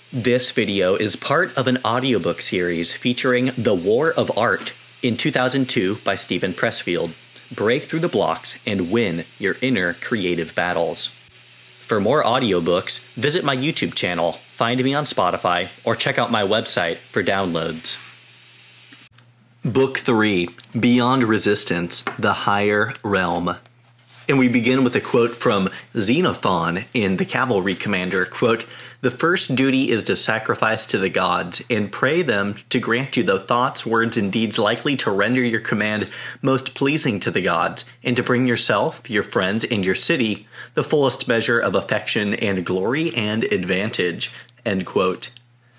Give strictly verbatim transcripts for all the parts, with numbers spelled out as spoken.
This video is part of an audiobook series featuring The War of Art in two thousand two by Steven Pressfield. Break through the blocks and win your inner creative battles. For more audiobooks, visit my YouTube channel, find me on Spotify, or check out my website for downloads. Book three, Beyond Resistance, The Higher Realm. And we begin with a quote from Xenophon in The Cavalry Commander, quote, "The first duty is to sacrifice to the gods, and pray them to grant you the thoughts, words, and deeds likely to render your command most pleasing to the gods, and to bring yourself, your friends, and your city the fullest measure of affection and glory and advantage." End quote.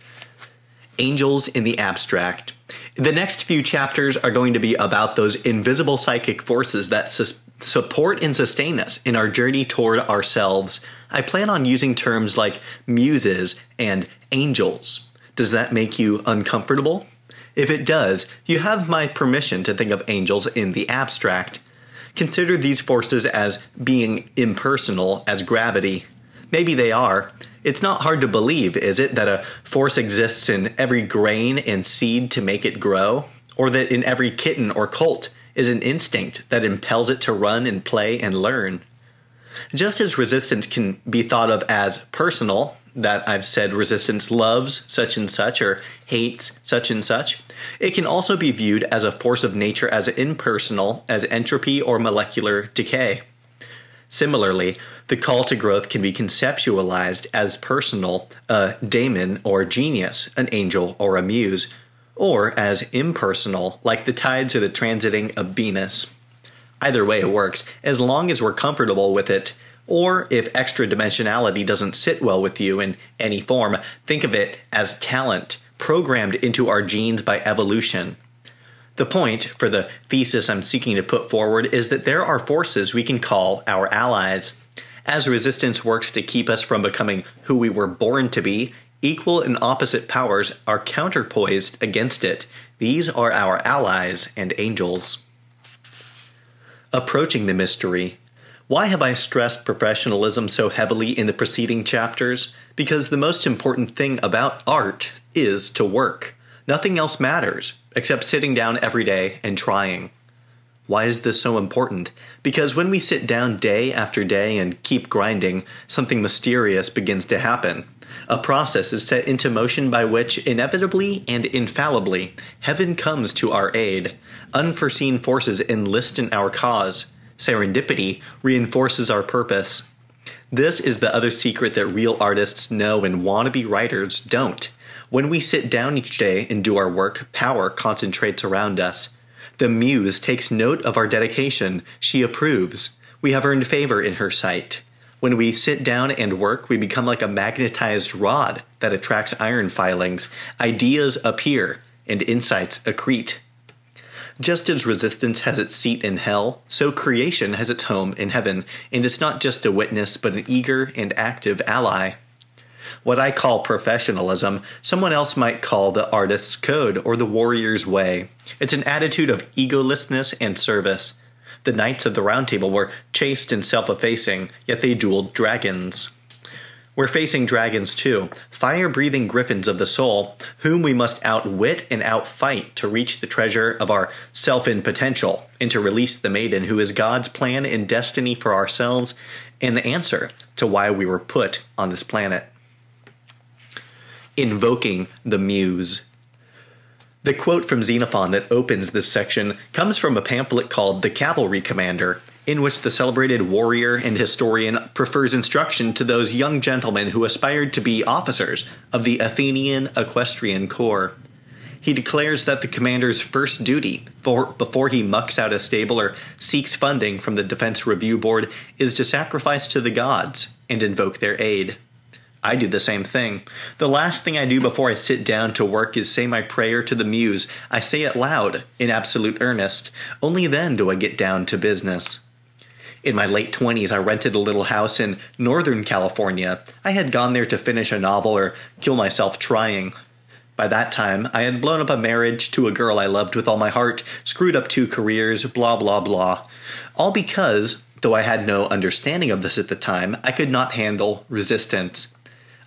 Angels in the abstract. The next few chapters are going to be about those invisible psychic forces that sus- support and sustain us in our journey toward ourselves. I plan on using terms like muses and angels. Does that make you uncomfortable? If it does, you have my permission to think of angels in the abstract. Consider these forces as being impersonal as gravity. Maybe they are. It's not hard to believe, is it, that a force exists in every grain and seed to make it grow? Or that in every kitten or colt is an instinct that impels it to run and play and learn? Just as resistance can be thought of as personal, that I've said resistance loves such and such or hates such and such, it can also be viewed as a force of nature as impersonal as entropy or molecular decay. Similarly, the call to growth can be conceptualized as personal, a daemon or genius, an angel or a muse, or as impersonal, like the tides or the transiting of Venus. Either way it works, as long as we're comfortable with it, or if extra dimensionality doesn't sit well with you in any form, think of it as talent, programmed into our genes by evolution. The point, for the thesis I'm seeking to put forward, is that there are forces we can call our allies. As resistance works to keep us from becoming who we were born to be, equal and opposite powers are counterpoised against it. These are our allies and angels. Approaching the mystery. Why have I stressed professionalism so heavily in the preceding chapters? Because the most important thing about art is to work. Nothing else matters, except sitting down every day and trying. Why is this so important? Because when we sit down day after day and keep grinding, something mysterious begins to happen. A process is set into motion by which, inevitably and infallibly, heaven comes to our aid. Unforeseen forces enlist in our cause. Serendipity reinforces our purpose. This is the other secret that real artists know and wannabe writers don't. When we sit down each day and do our work, power concentrates around us. The muse takes note of our dedication. She approves. We have earned favor in her sight. When we sit down and work, we become like a magnetized rod that attracts iron filings. Ideas appear, and insights accrete. Just as resistance has its seat in hell, so creation has its home in heaven, and it's not just a witness, but an eager and active ally. What I call professionalism, someone else might call the artist's code or the warrior's way. It's an attitude of egolessness and service. The knights of the Round Table were chaste and self-effacing, yet they dueled dragons. We're facing dragons too, fire-breathing griffins of the soul, whom we must outwit and outfight to reach the treasure of our self in potential, and to release the maiden who is God's plan and destiny for ourselves, and the answer to why we were put on this planet. Invoking the Muse. The quote from Xenophon that opens this section comes from a pamphlet called The Cavalry Commander, in which the celebrated warrior and historian prefers instruction to those young gentlemen who aspired to be officers of the Athenian equestrian corps. He declares that the commander's first duty, for, before he mucks out a stable or seeks funding from the Defense Review Board, is to sacrifice to the gods and invoke their aid. I do the same thing. The last thing I do before I sit down to work is say my prayer to the muse. I say it loud, in absolute earnest. Only then do I get down to business. In my late twenties, I rented a little house in Northern California. I had gone there to finish a novel or kill myself trying. By that time, I had blown up a marriage to a girl I loved with all my heart, screwed up two careers, blah blah blah. All because, though I had no understanding of this at the time, I could not handle resistance.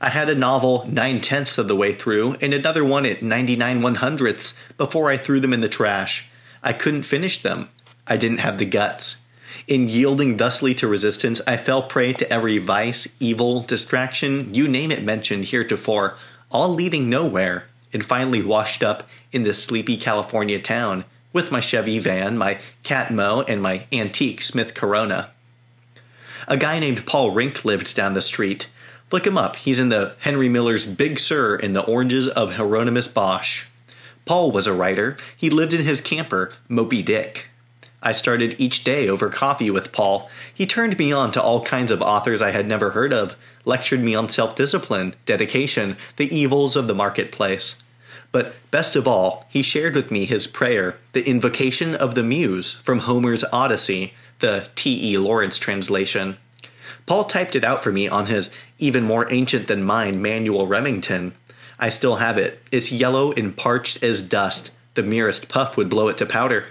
I had a novel nine-tenths of the way through and another one at ninety-nine one-hundredths before I threw them in the trash. I couldn't finish them. I didn't have the guts. In yielding thusly to resistance, I fell prey to every vice, evil, distraction, you name it mentioned heretofore, all leading nowhere, and finally washed up in this sleepy California town with my Chevy van, my Catmo, and my antique Smith Corona. A guy named Paul Rink lived down the street. Look him up. He's in the Henry Miller's Big Sur in the Oranges of Hieronymus Bosch. Paul was a writer. He lived in his camper, Moby Dick. I started each day over coffee with Paul. He turned me on to all kinds of authors I had never heard of, lectured me on self-discipline, dedication, the evils of the marketplace. But best of all, he shared with me his prayer, the invocation of the Muse from Homer's Odyssey, the T E Lawrence translation. Paul typed it out for me on his even more ancient than mine manual Remington. I still have it. It's yellow and parched as dust. The merest puff would blow it to powder.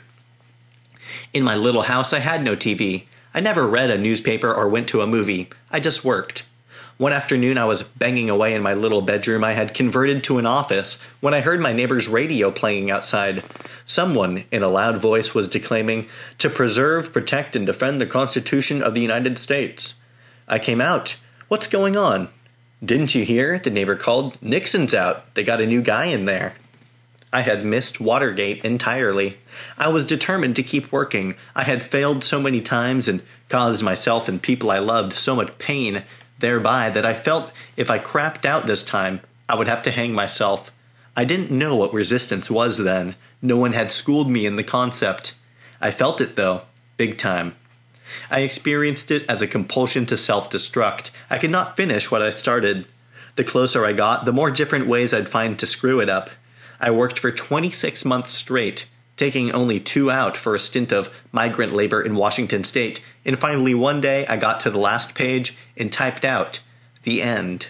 In my little house, I had no T V. I never read a newspaper or went to a movie. I just worked. One afternoon, I was banging away in my little bedroom I had converted to an office when I heard my neighbor's radio playing outside. Someone, in a loud voice, was declaiming, "To preserve, protect, and defend the Constitution of the United States." I came out. "What's going on?" "Didn't you hear?" the neighbor called. "Nixon's out. They got a new guy in there." I had missed Watergate entirely. I was determined to keep working. I had failed so many times and caused myself and people I loved so much pain thereby that I felt if I crapped out this time, I would have to hang myself. I didn't know what resistance was then. No one had schooled me in the concept. I felt it, though, big time. I experienced it as a compulsion to self-destruct. I could not finish what I started. The closer I got, the more different ways I'd find to screw it up. I worked for twenty-six months straight, taking only two out for a stint of migrant labor in Washington state, and finally one day I got to the last page and typed out, "The End."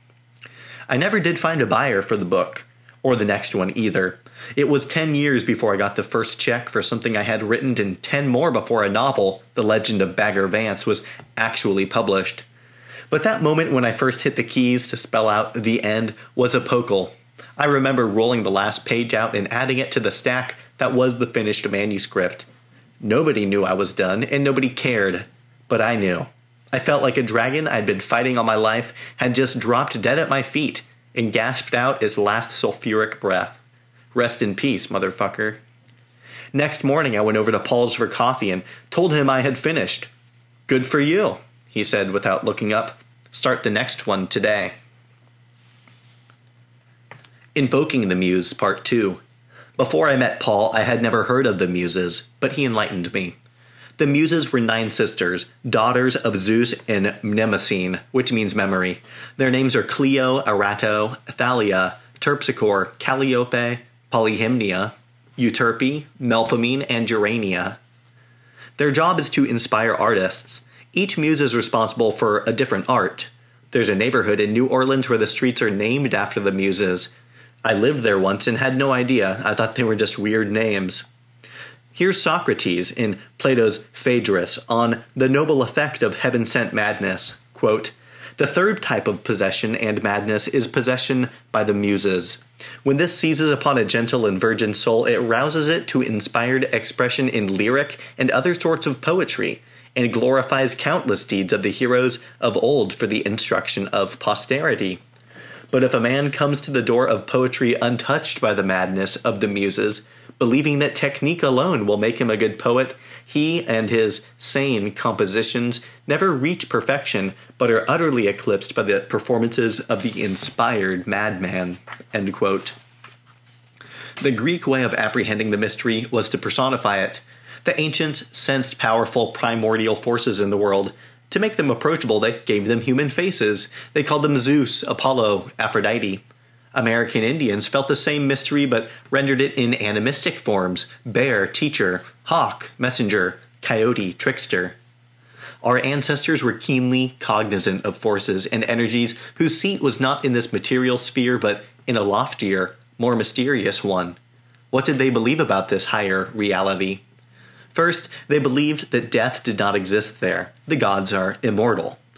I never did find a buyer for the book, or the next one either. It was ten years before I got the first check for something I had written and ten more before a novel, The Legend of Bagger Vance, was actually published. But that moment when I first hit the keys to spell out "The End" was epochal. I remember rolling the last page out and adding it to the stack that was the finished manuscript. Nobody knew I was done, and nobody cared. But I knew. I felt like a dragon I'd been fighting all my life had just dropped dead at my feet and gasped out its last sulfuric breath. Rest in peace, motherfucker. Next morning I went over to Paul's for coffee and told him I had finished. "Good for you," he said without looking up. "Start the next one today." Invoking the Muse, Part two. Before I met Paul, I had never heard of the Muses, but he enlightened me. The Muses were nine sisters, daughters of Zeus and Mnemosyne, which means memory. Their names are Clio, Arato, Thalia, Terpsichore, Calliope, Polyhymnia, Euterpe, Melpomene, and Urania. Their job is to inspire artists. Each muse is responsible for a different art. There's a neighborhood in New Orleans where the streets are named after the Muses. I lived there once and had no idea. I thought they were just weird names. Here's Socrates in Plato's Phaedrus on the noble effect of heaven-sent madness. Quote, "The third type of possession and madness is possession by the Muses. When this seizes upon a gentle and virgin soul, it rouses it to inspired expression in lyric and other sorts of poetry, and glorifies countless deeds of the heroes of old for the instruction of posterity. But if a man comes to the door of poetry untouched by the madness of the Muses, believing that technique alone will make him a good poet, he and his sane compositions never reach perfection, but are utterly eclipsed by the performances of the inspired madman." End quote. The Greek way of apprehending the mystery was to personify it. The ancients sensed powerful primordial forces in the world. To make them approachable, they gave them human faces. They called them Zeus, Apollo, Aphrodite. American Indians felt the same mystery but rendered it in animistic forms: bear, teacher; hawk, messenger; coyote, trickster. Our ancestors were keenly cognizant of forces and energies whose seat was not in this material sphere but in a loftier, more mysterious one. What did they believe about this higher reality? First, they believed that death did not exist there. The gods are immortal.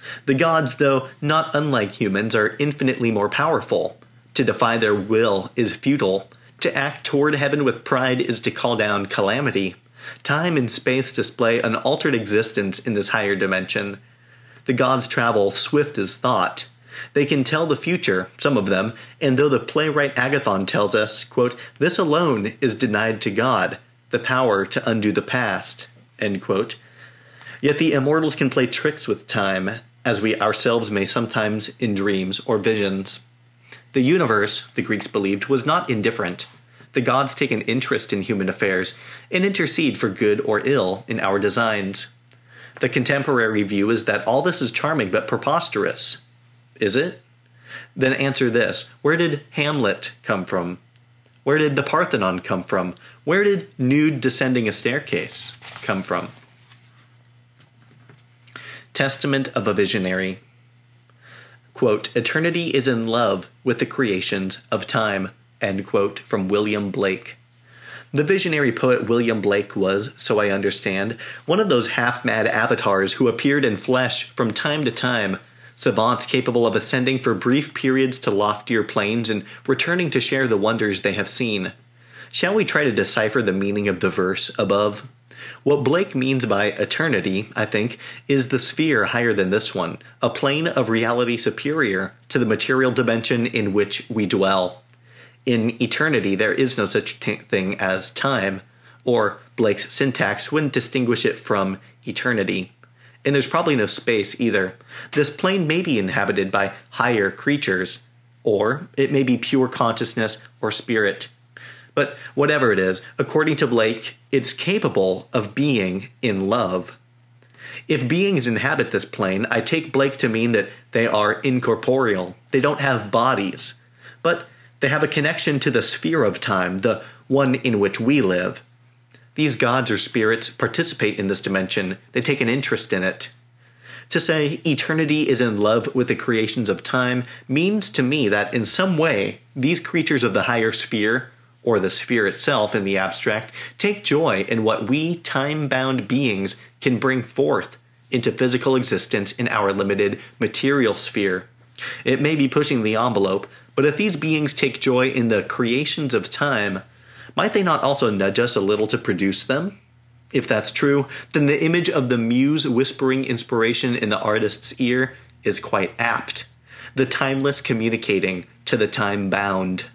The gods, though not unlike humans, are infinitely more powerful. To defy their will is futile. To act toward heaven with pride is to call down calamity. Time and space display an altered existence in this higher dimension. The gods travel swift as thought. They can tell the future, some of them, and though the playwright Agathon tells us, quote, "This alone is denied to God, the power to undo the past," end quote. Yet the immortals can play tricks with time, as we ourselves may sometimes in dreams or visions. The universe, the Greeks believed, was not indifferent. The gods take an interest in human affairs and intercede for good or ill in our designs. The contemporary view is that all this is charming but preposterous. Is it? Then answer this. Where did Hamlet come from? Where did the Parthenon come from? Where did nude descending a staircase come from? Testament of a Visionary. Quote, "Eternity is in love with the creations of time," end quote, from William Blake. The visionary poet William Blake was, so I understand, one of those half-mad avatars who appeared in flesh from time to time, savants capable of ascending for brief periods to loftier planes and returning to share the wonders they have seen. Shall we try to decipher the meaning of the verse above? What Blake means by eternity, I think, is the sphere higher than this one, a plane of reality superior to the material dimension in which we dwell. In eternity, there is no such t- thing as time, or Blake's syntax wouldn't distinguish it from eternity. And there's probably no space either. This plane may be inhabited by higher creatures, or it may be pure consciousness or spirit. But whatever it is, according to Blake, it's capable of being in love. If beings inhabit this plane, I take Blake to mean that they are incorporeal. They don't have bodies. But they have a connection to the sphere of time, the one in which we live. These gods or spirits participate in this dimension. They take an interest in it. To say eternity is in love with the creations of time means to me that in some way, these creatures of the higher sphere, or the sphere itself in the abstract, take joy in what we time-bound beings can bring forth into physical existence in our limited material sphere. It may be pushing the envelope, but if these beings take joy in the creations of time, might they not also nudge us a little to produce them? If that's true, then the image of the muse whispering inspiration in the artist's ear is quite apt. The timeless communicating to the time-bound.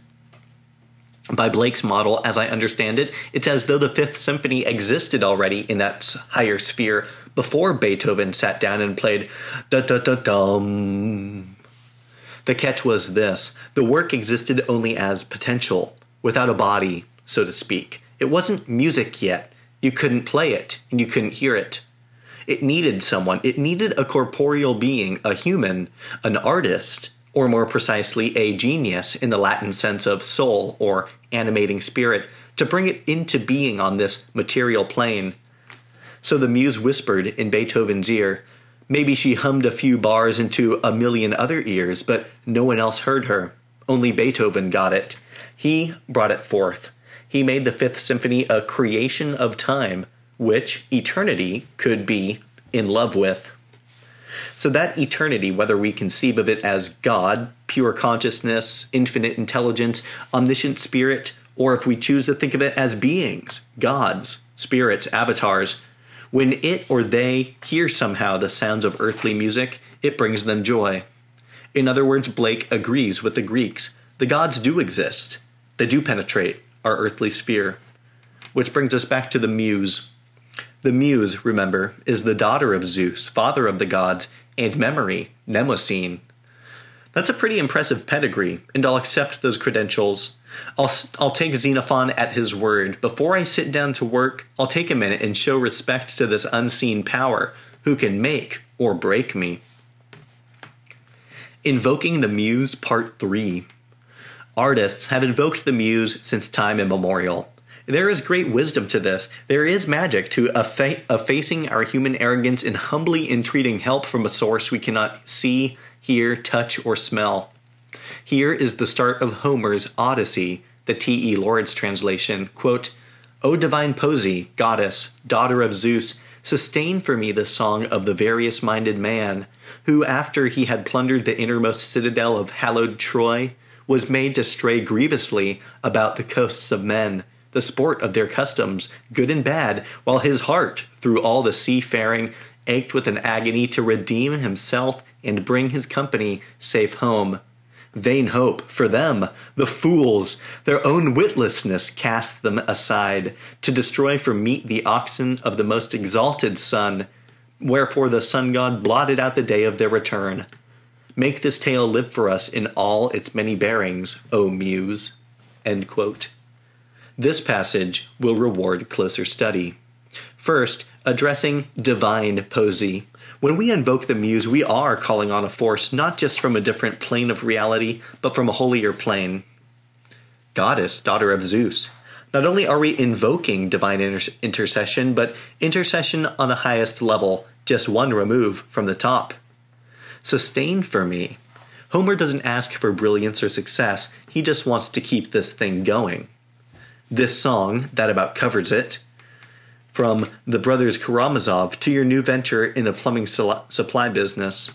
By Blake's model, as I understand it, it's as though the Fifth Symphony existed already in that higher sphere before Beethoven sat down and played da-da-da-dum. The catch was this. The work existed only as potential, without a body, so to speak. It wasn't music yet. You couldn't play it, and you couldn't hear it. It needed someone. It needed a corporeal being, a human, an artist, or more precisely, a genius in the Latin sense of soul or animating spirit, to bring it into being on this material plane. So the muse whispered in Beethoven's ear. Maybe she hummed a few bars into a million other ears, but no one else heard her. Only Beethoven got it. He brought it forth. He made the Fifth Symphony a creation of time, which eternity could be in love with. So that eternity, whether we conceive of it as God, pure consciousness, infinite intelligence, omniscient spirit, or if we choose to think of it as beings, gods, spirits, avatars, when it or they hear somehow the sounds of earthly music, it brings them joy. In other words, Blake agrees with the Greeks. The gods do exist. They do penetrate our earthly sphere. Which brings us back to the muse. The muse, remember, is the daughter of Zeus, father of the gods, and memory, Mnemosyne. That's a pretty impressive pedigree, and I'll accept those credentials. I'll, I'll take Xenophon at his word. Before I sit down to work, I'll take a minute and show respect to this unseen power, who can make or break me. Invoking the Muse, Part three. Artists have invoked the muse since time immemorial. There is great wisdom to this. There is magic to effa- effacing our human arrogance and humbly entreating help from a source we cannot see, hear, touch, or smell. Here is the start of Homer's Odyssey, the T E Lawrence translation. Quote, "O divine Posy, goddess, daughter of Zeus, Sustain for me the song of the various-minded man, who, after he had plundered the innermost citadel of hallowed Troy, was made to stray grievously about the coasts of men, the sport of their customs, good and bad, while his heart, through all the seafaring, ached with an agony to redeem himself and bring his company safe home. Vain hope for them, the fools! Their own witlessness cast them aside, to destroy for meat the oxen of the most exalted sun, wherefore the sun-god blotted out the day of their return. Make this tale live for us in all its many bearings, O Muse." End quote. This passage will reward closer study. First, addressing divine poesy. When we invoke the Muse, we are calling on a force not just from a different plane of reality, but from a holier plane. Goddess, daughter of Zeus. Not only are we invoking divine inter- intercession, but intercession on the highest level, just one remove from the top. Sustain for me. Homer doesn't ask for brilliance or success, he just wants to keep this thing going. This song, that about covers it. From the brothers Karamazov to your new venture in the plumbing su- supply business.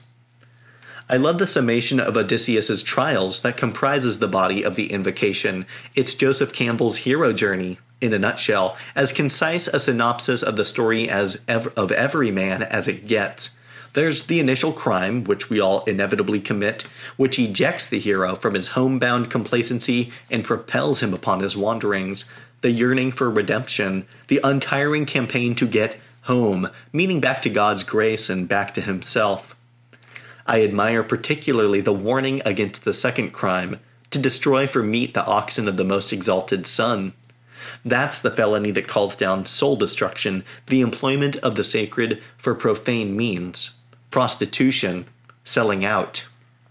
I love the summation of Odysseus's trials that comprises the body of the invocation. It's Joseph Campbell's hero journey, in a nutshell, as concise a synopsis of the story as ev- of every man as it gets. There's the initial crime, which we all inevitably commit, which ejects the hero from his homebound complacency and propels him upon his wanderings. The yearning for redemption, the untiring campaign to get home, meaning back to God's grace and back to himself. I admire particularly the warning against the second crime, to destroy for meat the oxen of the most exalted sun. That's the felony that calls down soul destruction, the employment of the sacred for profane means. Prostitution, selling out.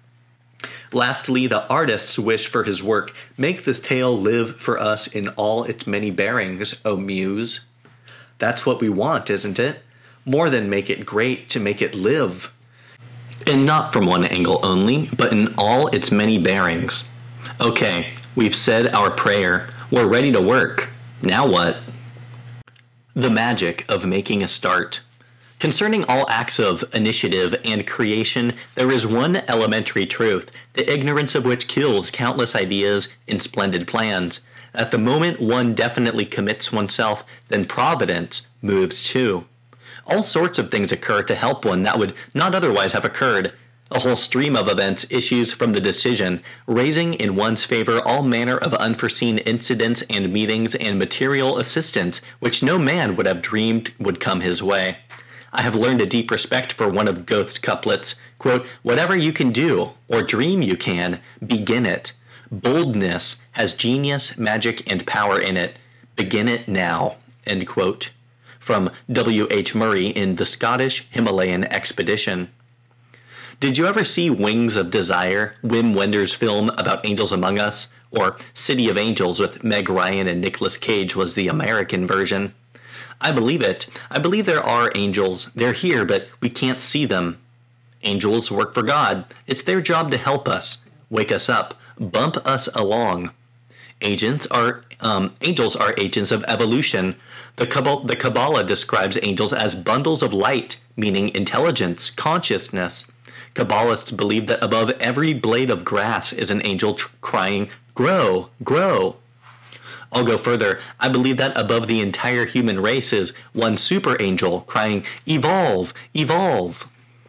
Lastly, the artist's wish for his work. Make this tale live for us in all its many bearings, O Muse. That's what we want, isn't it? More than make it great, to make it live. And not from one angle only, but in all its many bearings. Okay, we've said our prayer. We're ready to work. Now what? The magic of making a start. Concerning all acts of initiative and creation, there is one elementary truth, the ignorance of which kills countless ideas and splendid plans. At the moment one definitely commits oneself, then providence moves too. All sorts of things occur to help one that would not otherwise have occurred. A whole stream of events issues from the decision, raising in one's favor all manner of unforeseen incidents and meetings and material assistance, which no man would have dreamed would come his way. I have learned a deep respect for one of Goethe's couplets, quote, "Whatever you can do, or dream you can, begin it. Boldness has genius, magic, and power in it. Begin it now," end quote. From W H Murray in The Scottish Himalayan Expedition. Did you ever see Wings of Desire, Wim Wenders' film about angels among us? Or City of Angels with Meg Ryan and Nicolas Cage was the American version. I believe it. I believe there are angels. They're here, but we can't see them. Angels work for God. It's their job to help us, wake us up, bump us along. Agents are um, angels are agents of evolution. The Kabbalah, the Kabbalah describes angels as bundles of light, meaning intelligence, consciousness. Kabbalists believe that above every blade of grass is an angel tr- crying, "Grow, grow." I'll go further. I believe that above the entire human race is one super angel crying, "Evolve, evolve."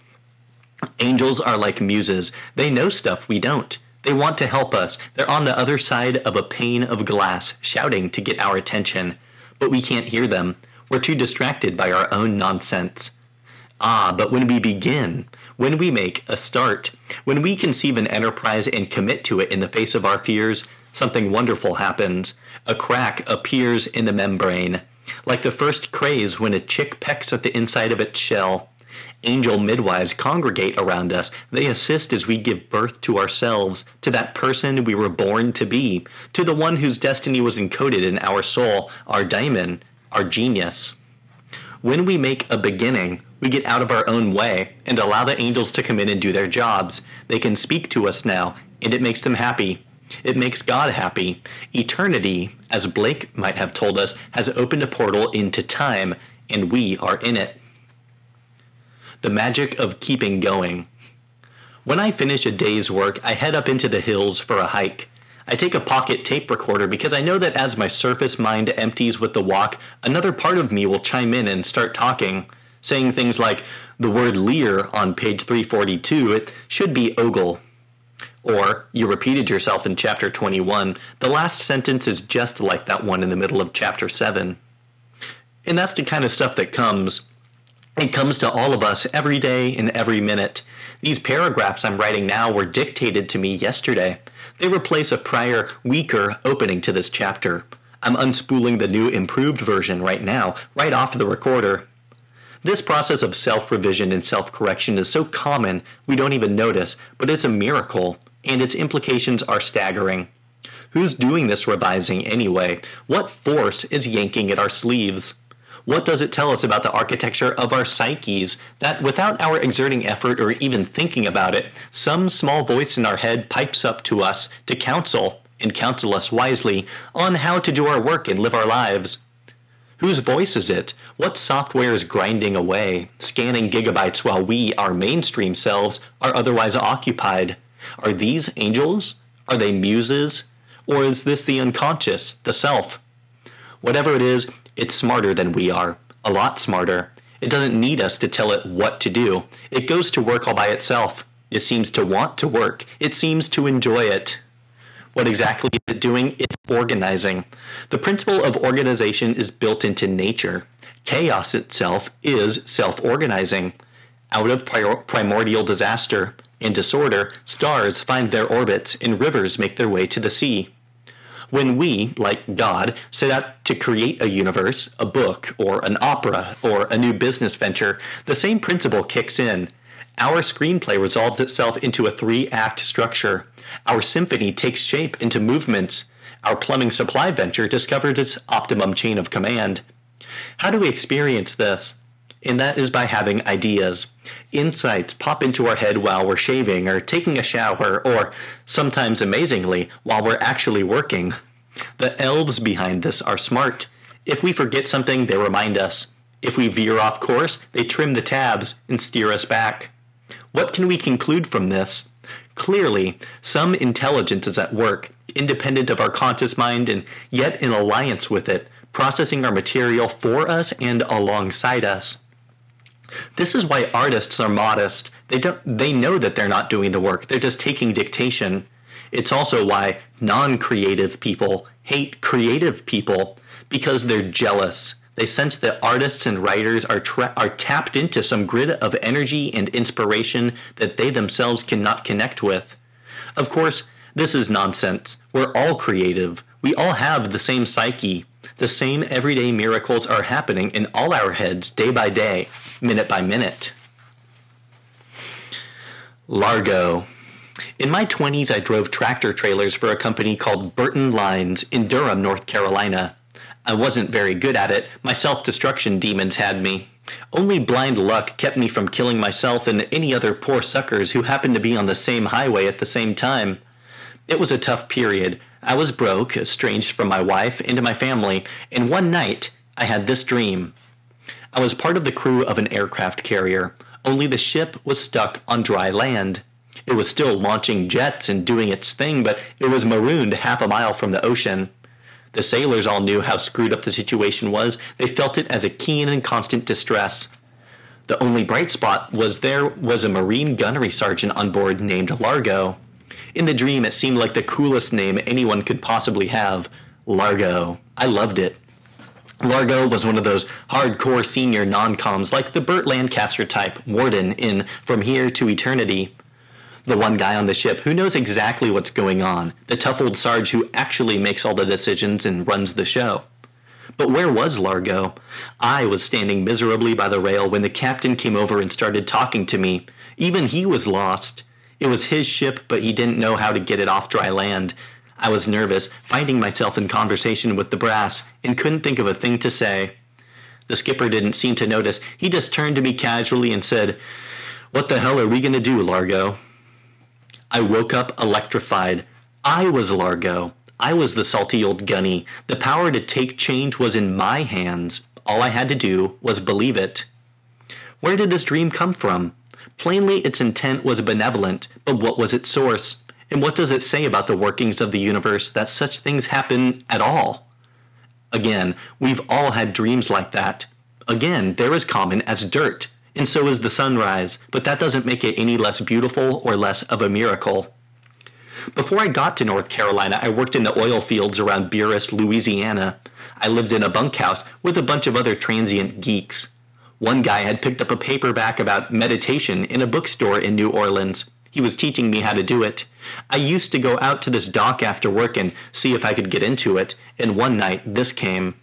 Angels are like muses. They know stuff we don't. They want to help us. They're on the other side of a pane of glass, shouting to get our attention. But we can't hear them. We're too distracted by our own nonsense. Ah, but when we begin, when we make a start, when we conceive an enterprise and commit to it in the face of our fears, something wonderful happens. A crack appears in the membrane, like the first craze when a chick pecks at the inside of its shell. Angel midwives congregate around us. They assist as we give birth to ourselves, to that person we were born to be, to the one whose destiny was encoded in our soul, our daimon, our genius. When we make a beginning, we get out of our own way and allow the angels to come in and do their jobs. They can speak to us now, and it makes them happy. It makes God happy. Eternity, as Blake might have told us, has opened a portal into time, and we are in it. The magic of keeping going. When I finish a day's work, I head up into the hills for a hike. I take a pocket tape recorder because I know that as my surface mind empties with the walk, another part of me will chime in and start talking, saying things like, the word leer on page three forty-two, it should be ogle. Or, you repeated yourself in chapter twenty-one, the last sentence is just like that one in the middle of chapter seven. And that's the kind of stuff that comes. It comes to all of us every day and every minute. These paragraphs I'm writing now were dictated to me yesterday. They replace a prior, weaker opening to this chapter. I'm unspooling the new improved version right now, right off the recorder. This process of self-revision and self-correction is so common we don't even notice, but it's a miracle, and its implications are staggering. Who's doing this revising anyway? What force is yanking at our sleeves? What does it tell us about the architecture of our psyches, that without our exerting effort or even thinking about it, some small voice in our head pipes up to us to counsel, and counsel us wisely, on how to do our work and live our lives? Whose voice is it? What software is grinding away, scanning gigabytes while we, our mainstream selves, are otherwise occupied? Are these angels? Are they muses? Or is this the unconscious, the self? Whatever it is, it's smarter than we are, a lot smarter. It doesn't need us to tell it what to do. It goes to work all by itself. It seems to want to work. It seems to enjoy it. What exactly is it doing? It's organizing. The principle of organization is built into nature. Chaos itself is self-organizing. Out of primordial disaster and disorder, stars find their orbits and rivers make their way to the sea. When we, like God, set out to create a universe, a book, or an opera, or a new business venture, the same principle kicks in. Our screenplay resolves itself into a three-act structure. Our symphony takes shape into movements. Our plumbing supply venture discovers its optimum chain of command. How do we experience this? And that is by having ideas. Insights pop into our head while we're shaving or taking a shower, or, sometimes amazingly, while we're actually working. The elves behind this are smart. If we forget something, they remind us. If we veer off course, they trim the tabs and steer us back. What can we conclude from this? Clearly, some intelligence is at work, independent of our conscious mind and yet in alliance with it, processing our material for us and alongside us. This is why artists are modest. They don't, they know that they're not doing the work. They're just taking dictation. It's also why non-creative people hate creative people, because they're jealous. They sense that artists and writers are tra- are tapped into some grid of energy and inspiration that they themselves cannot connect with. Of course, this is nonsense. We're all creative. We all have the same psyche. The same everyday miracles are happening in all our heads day by day, minute by minute. Largo. In my twenties, I drove tractor trailers for a company called Burton Lines in Durham, North Carolina. I wasn't very good at it. My self-destruction demons had me. Only blind luck kept me from killing myself and any other poor suckers who happened to be on the same highway at the same time. It was a tough period. I was broke, estranged from my wife and my family, and one night I had this dream. I was part of the crew of an aircraft carrier, only the ship was stuck on dry land. It was still launching jets and doing its thing, but it was marooned half a mile from the ocean. The sailors all knew how screwed up the situation was. They felt it as a keen and constant distress. The only bright spot was there was a Marine gunnery sergeant on board named Largo. In the dream, it seemed like the coolest name anyone could possibly have. Largo. I loved it. Largo was one of those hardcore senior non-coms like the Burt Lancaster type, Warden in From Here to Eternity. The one guy on the ship who knows exactly what's going on, the tough old Sarge who actually makes all the decisions and runs the show. But where was Largo? I was standing miserably by the rail when the captain came over and started talking to me. Even he was lost. It was his ship, but he didn't know how to get it off dry land. I was nervous, finding myself in conversation with the brass, and couldn't think of a thing to say. The skipper didn't seem to notice. He just turned to me casually and said, "What the hell are we going to do, Largo?" I woke up electrified. I was Largo. I was the salty old gunny. The power to take change was in my hands. All I had to do was believe it. Where did this dream come from? Plainly, its intent was benevolent, but what was its source? And what does it say about the workings of the universe that such things happen at all? Again, we've all had dreams like that. Again, they're as common as dirt, and so is the sunrise, but that doesn't make it any less beautiful or less of a miracle. Before I got to North Carolina, I worked in the oil fields around Buras, Louisiana. I lived in a bunkhouse with a bunch of other transient geeks. One guy had picked up a paperback about meditation in a bookstore in New Orleans. He was teaching me how to do it. I used to go out to this dock after work and see if I could get into it, and one night this came.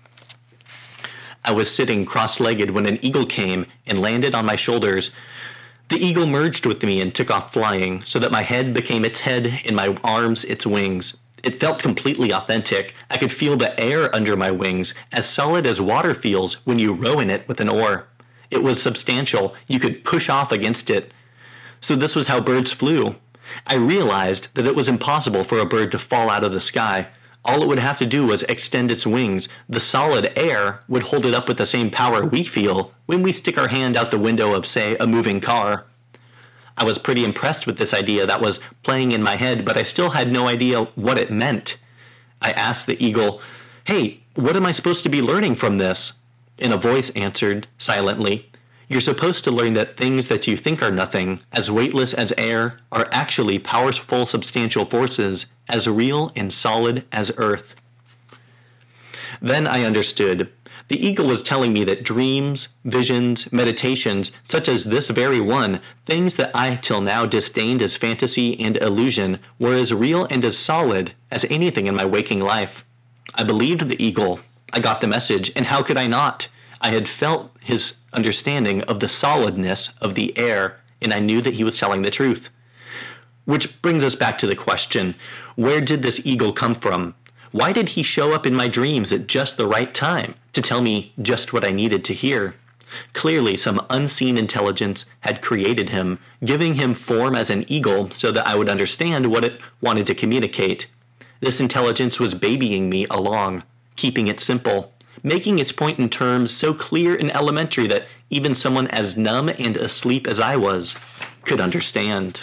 I was sitting cross-legged when an eagle came and landed on my shoulders. The eagle merged with me and took off flying, so that my head became its head and my arms its wings. It felt completely authentic. I could feel the air under my wings, as solid as water feels when you row in it with an oar. It was substantial. You could push off against it. So this was how birds flew. I realized that it was impossible for a bird to fall out of the sky. All it would have to do was extend its wings. The solid air would hold it up with the same power we feel when we stick our hand out the window of, say, a moving car. I was pretty impressed with this idea that was playing in my head, but I still had no idea what it meant. I asked the eagle, "Hey, what am I supposed to be learning from this?" And a voice answered, silently, "You're supposed to learn that things that you think are nothing, as weightless as air, are actually powerful substantial forces, as real and solid as earth." Then I understood. The eagle was telling me that dreams, visions, meditations, such as this very one, things that I till now disdained as fantasy and illusion, were as real and as solid as anything in my waking life. I believed the eagle. I got the message, and how could I not? I had felt his understanding of the solidness of the air, and I knew that he was telling the truth. Which brings us back to the question, where did this eagle come from? Why did he show up in my dreams at just the right time, to tell me just what I needed to hear? Clearly, some unseen intelligence had created him, giving him form as an eagle so that I would understand what it wanted to communicate. This intelligence was babying me along, keeping it simple, making its point in terms so clear and elementary that even someone as numb and asleep as I was could understand.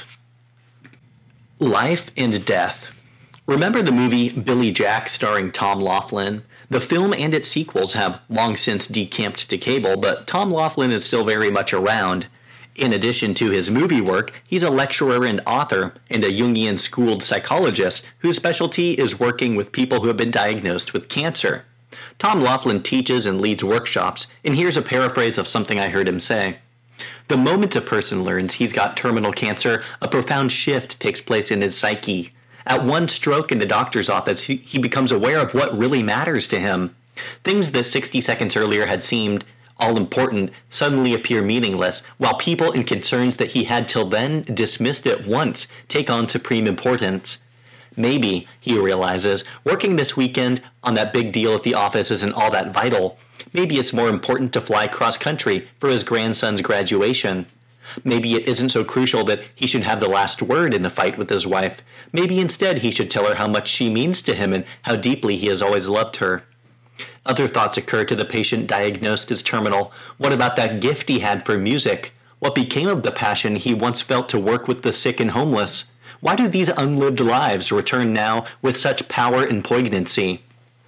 Life and death. Remember the movie Billy Jack starring Tom Laughlin? The film and its sequels have long since decamped to cable, but Tom Laughlin is still very much around. In addition to his movie work, he's a lecturer and author and a Jungian-schooled psychologist whose specialty is working with people who have been diagnosed with cancer. Tom Laughlin teaches and leads workshops, and here's a paraphrase of something I heard him say. The moment a person learns he's got terminal cancer, a profound shift takes place in his psyche. At one stroke in the doctor's office, he, he becomes aware of what really matters to him. Things that sixty seconds earlier had seemed all-important suddenly appear meaningless, while people and concerns that he had till then dismissed at once take on supreme importance. Maybe, he realizes, working this weekend on that big deal at the office isn't all that vital. Maybe it's more important to fly cross-country for his grandson's graduation. Maybe it isn't so crucial that he should have the last word in the fight with his wife. Maybe instead he should tell her how much she means to him and how deeply he has always loved her. Other thoughts occur to the patient diagnosed as terminal. What about that gift he had for music? What became of the passion he once felt to work with the sick and homeless? Why do these unlived lives return now with such power and poignancy?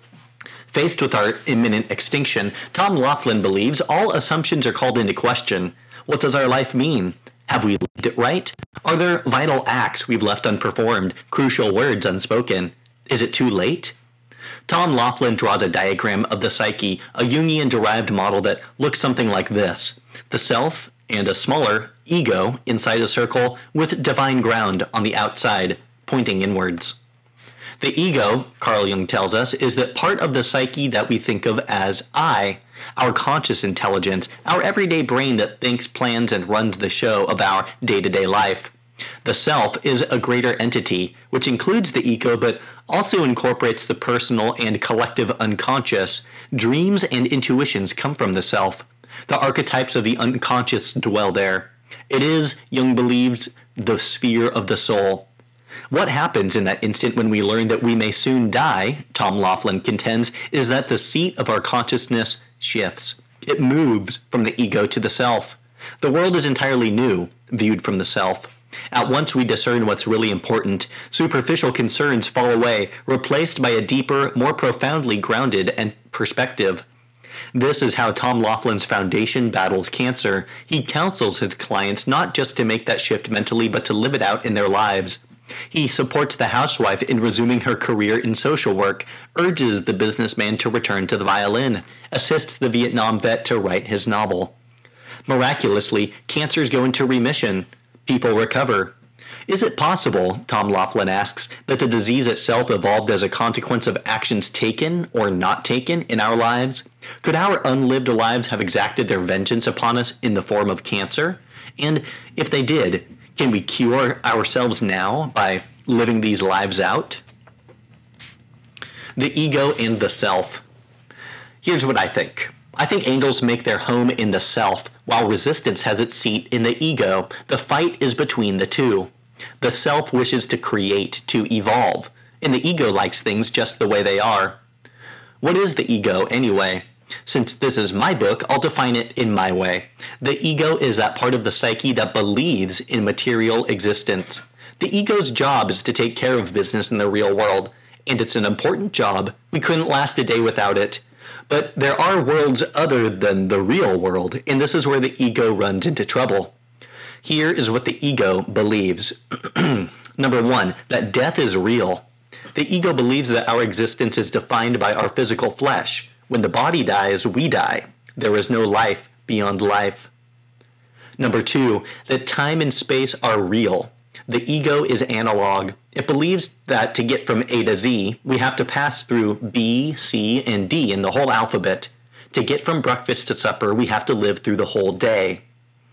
Faced with our imminent extinction, Tom Laughlin believes all assumptions are called into question. What does our life mean? Have we lived it right? Are there vital acts we've left unperformed, crucial words unspoken? Is it too late? Tom Laughlin draws a diagram of the psyche, a Jungian-derived model that looks something like this. The self and a smaller ego inside a circle with divine ground on the outside, pointing inwards. The ego, Carl Jung tells us, is that part of the psyche that we think of as I, our conscious intelligence, our everyday brain that thinks, plans, and runs the show of our day-to-day life. The self is a greater entity, which includes the ego, but also incorporates the personal and collective unconscious. Dreams and intuitions come from the self. The archetypes of the unconscious dwell there. It is, Jung believes, the sphere of the soul. What happens in that instant when we learn that we may soon die, Tom Laughlin contends, is that the seat of our consciousness shifts. It moves from the ego to the self. The world is entirely new, viewed from the self. At once we discern what's really important, superficial concerns fall away, replaced by a deeper, more profoundly grounded and perspective. This is how Tom Laughlin's foundation battles cancer. He counsels his clients not just to make that shift mentally, but to live it out in their lives. He supports the housewife in resuming her career in social work, urges the businessman to return to the violin, assists the Vietnam vet to write his novel. Miraculously, cancers go into remission. People recover. Is it possible, Tom Laughlin asks, that the disease itself evolved as a consequence of actions taken or not taken in our lives? Could our unlived lives have exacted their vengeance upon us in the form of cancer? And if they did, can we cure ourselves now by living these lives out? The ego and the self. Here's what I think. I think angels make their home in the self, while resistance has its seat in the ego. The fight is between the two. The self wishes to create, to evolve, and the ego likes things just the way they are. What is the ego, anyway? Since this is my book, I'll define it in my way. The ego is that part of the psyche that believes in material existence. The ego's job is to take care of business in the real world, and it's an important job. We couldn't last a day without it. But there are worlds other than the real world, and this is where the ego runs into trouble. Here is what the ego believes. Number one, that death is real. The ego believes that our existence is defined by our physical flesh. When the body dies, we die. There is no life beyond life. Number two, that time and space are real. The ego is analog. It believes that to get from A to Z, we have to pass through B, C, and D in the whole alphabet. To get from breakfast to supper, we have to live through the whole day.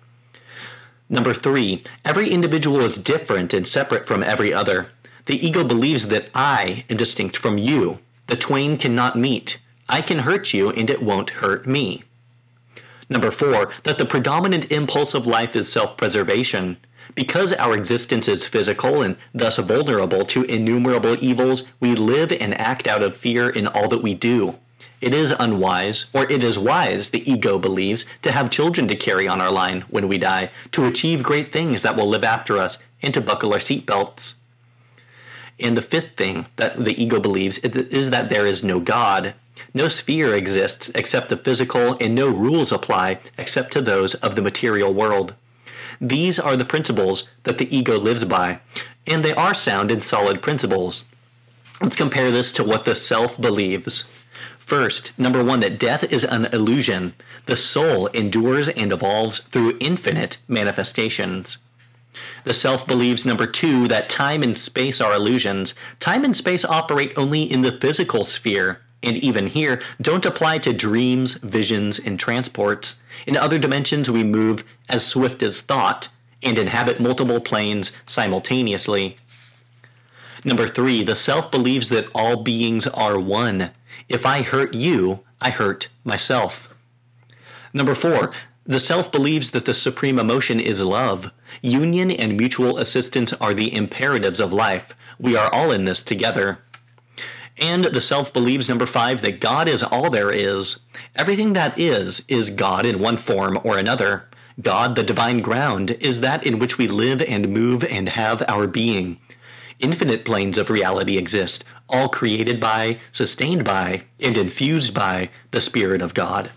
Number three, every individual is different and separate from every other. The ego believes that I am distinct from you. The twain cannot meet. I can hurt you and it won't hurt me. Number four, that the predominant impulse of life is self-preservation. Because our existence is physical and thus vulnerable to innumerable evils, we live and act out of fear in all that we do. It is unwise, or it is wise, the ego believes, to have children to carry on our line when we die, to achieve great things that will live after us, and to buckle our seatbelts. And the fifth thing that the ego believes is that there is no God. No sphere exists except the physical, and no rules apply except to those of the material world. These are the principles that the ego lives by, and they are sound and solid principles. Let's compare this to what the self believes. First, number one, that death is an illusion. The soul endures and evolves through infinite manifestations. The self believes, number two, that time and space are illusions. Time and space operate only in the physical sphere, and even here, don't apply to dreams, visions, and transports. In other dimensions, we move as swift as thought, and inhabit multiple planes simultaneously. Number three, the self believes that all beings are one. If I hurt you, I hurt myself. Number four, the self believes that the supreme emotion is love. Union and mutual assistance are the imperatives of life. We are all in this together. And the self believes, number five, that God is all there is. Everything that is, is God in one form or another. God, the divine ground, is that in which we live and move and have our being. Infinite planes of reality exist, all created by, sustained by, and infused by the Spirit of God.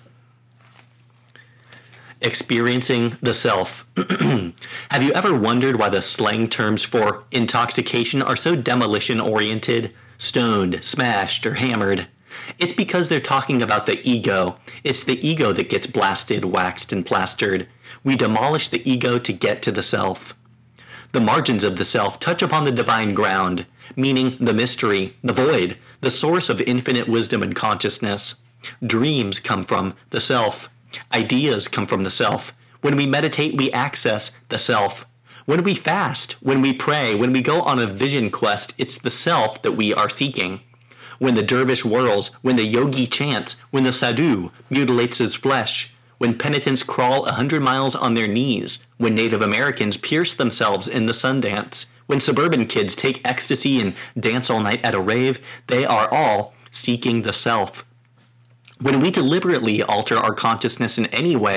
Experiencing the self. Have you ever wondered why the slang terms for intoxication are so demolition-oriented? Stoned, smashed, or hammered? It's because they're talking about the ego. It's the ego that gets blasted, waxed, and plastered. We demolish the ego to get to the self. The margins of the self touch upon the divine ground, meaning the mystery, the void, the source of infinite wisdom and consciousness. Dreams come from the self. Ideas come from the self. When we meditate, we access the self. When we fast, when we pray, when we go on a vision quest, it's the self that we are seeking. When the dervish whirls, when the yogi chants, when the sadhu mutilates his flesh, when penitents crawl a hundred miles on their knees, when Native Americans pierce themselves in the Sundance, when suburban kids take ecstasy and dance all night at a rave, they are all seeking the self. When we deliberately alter our consciousness in any way,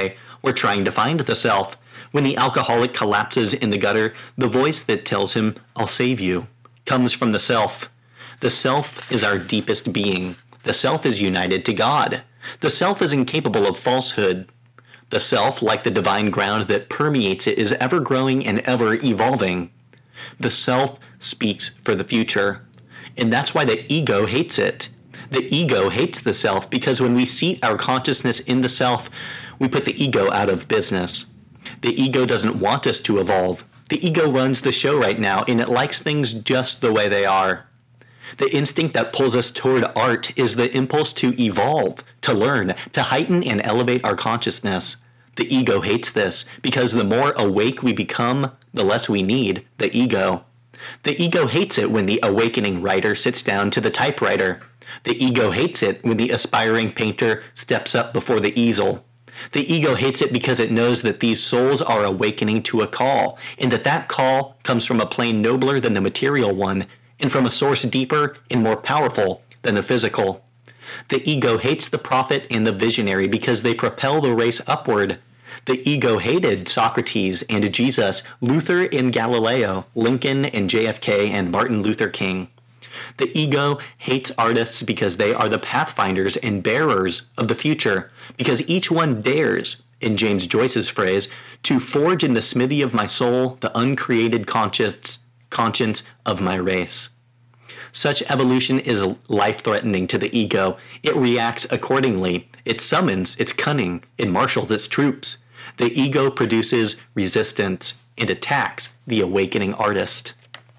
or trying to find the self. When the alcoholic collapses in the gutter, the voice that tells him, "I'll save you," comes from the self. The self is our deepest being. The self is united to God. The self is incapable of falsehood. The self, like the divine ground that permeates it, is ever growing and ever evolving. The self speaks for the future. And that's why the ego hates it. The ego hates the self because when we seat our consciousness in the self, we put the ego out of business. The ego doesn't want us to evolve. The ego runs the show right now, and it likes things just the way they are. The instinct that pulls us toward art is the impulse to evolve, to learn, to heighten and elevate our consciousness. The ego hates this because the more awake we become, the less we need the ego. The ego hates it when the awakening writer sits down to the typewriter. The ego hates it when the aspiring painter steps up before the easel. The ego hates it because it knows that these souls are awakening to a call, and that that call comes from a plane nobler than the material one, and from a source deeper and more powerful than the physical. The ego hates the prophet and the visionary because they propel the race upward. The ego hated Socrates and Jesus, Luther and Galileo, Lincoln and J F K and Martin Luther King. The ego hates artists because they are the pathfinders and bearers of the future, because each one dares, in James Joyce's phrase, to forge in the smithy of my soul the uncreated conscience, conscience of my race. Such evolution is life-threatening to the ego. It reacts accordingly. It summons its cunning. It marshals its troops. The ego produces resistance and attacks the awakening artist.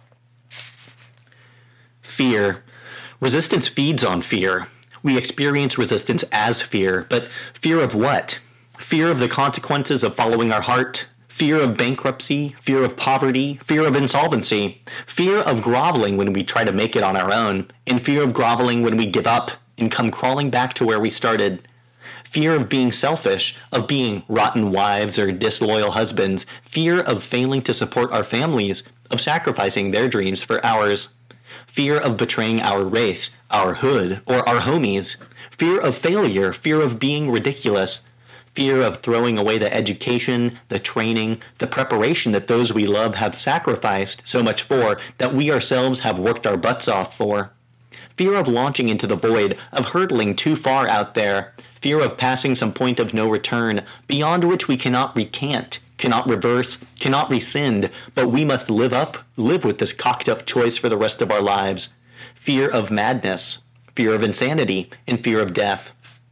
Fear. Resistance feeds on fear. We experience resistance as fear, but fear of what? Fear of the consequences of following our heart, fear of bankruptcy, fear of poverty, fear of insolvency, fear of groveling when we try to make it on our own, and fear of groveling when we give up and come crawling back to where we started. Fear of being selfish, of being rotten wives or disloyal husbands, fear of failing to support our families, of sacrificing their dreams for ours. Fear of betraying our race, our hood, or our homies. Fear of failure, fear of being ridiculous. Fear of throwing away the education, the training, the preparation that those we love have sacrificed so much for, that we ourselves have worked our butts off for. Fear of launching into the void, of hurtling too far out there. Fear of passing some point of no return, beyond which we cannot recant, cannot reverse, cannot rescind, but we must live up, live with this cocked-up choice for the rest of our lives. Fear of madness, fear of insanity, and fear of death.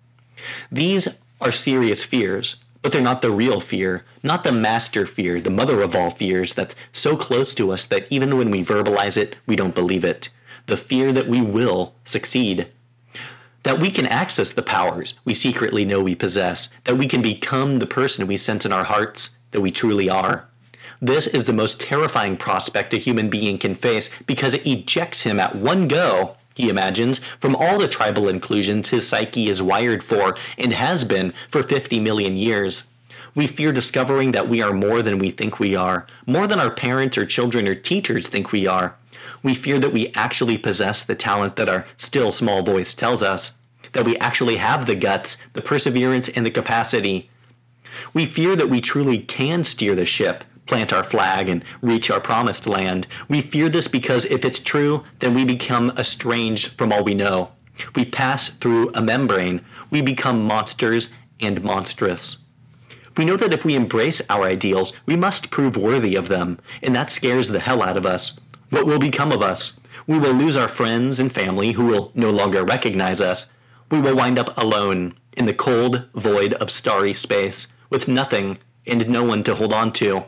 These are serious fears, but they're not the real fear, not the master fear, the mother of all fears that's so close to us that even when we verbalize it, we don't believe it. The fear that we will succeed. That we can access the powers we secretly know we possess, that we can become the person we sense in our hearts that we truly are. This is the most terrifying prospect a human being can face because it ejects him at one go, he imagines, from all the tribal inclusions his psyche is wired for and has been for fifty million years. We fear discovering that we are more than we think we are, more than our parents or children or teachers think we are. We fear that we actually possess the talent that our still small voice tells us, that we actually have the guts, the perseverance, and the capacity. We fear that we truly can steer the ship, plant our flag, and reach our promised land. We fear this because if it's true, then we become estranged from all we know. We pass through a membrane. We become monsters and monstrous. We know that if we embrace our ideals, we must prove worthy of them, and that scares the hell out of us. What will become of us? We will lose our friends and family who will no longer recognize us. We will wind up alone in the cold void of starry space, with nothing and no one to hold on to.